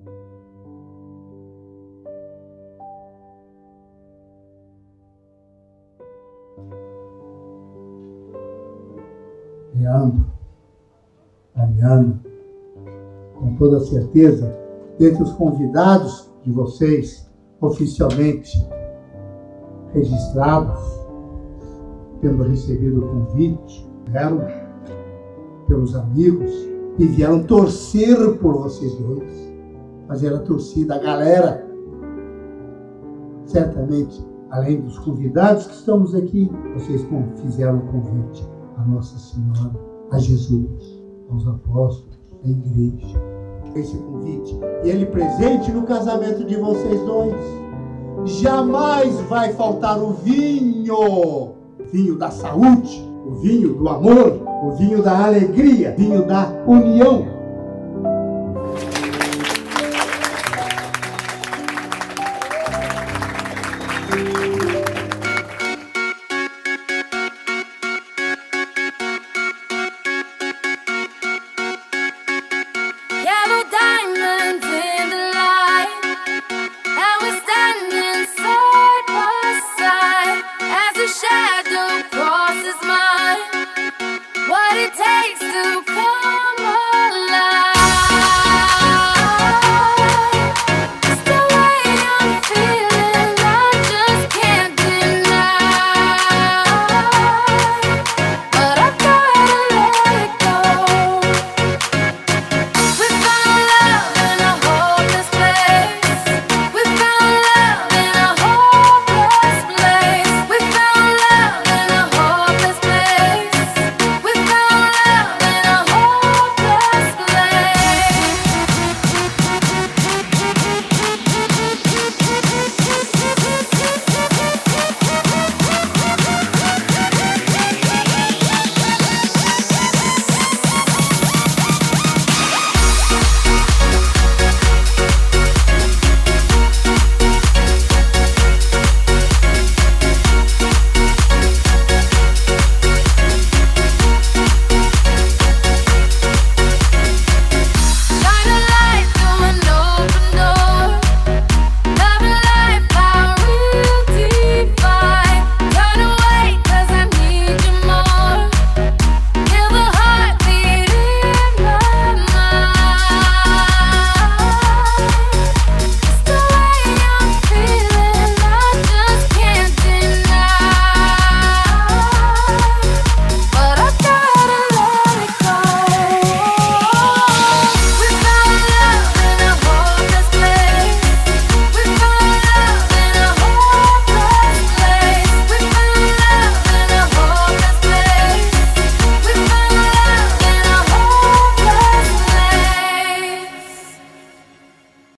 Leandro, Ariana, com toda certeza, dentre os convidados de vocês, oficialmente registrados, tendo recebido o convite, vieram pelos amigos e vieram torcer por vocês dois, fazer a torcida, a galera. Certamente, além dos convidados que estamos aqui, vocês fizeram o convite a Nossa Senhora, a Jesus, aos apóstolos, à igreja. Esse convite, e ele presente no casamento de vocês dois. Jamais vai faltar o vinho da saúde, o vinho do amor, o vinho da alegria, o vinho da união.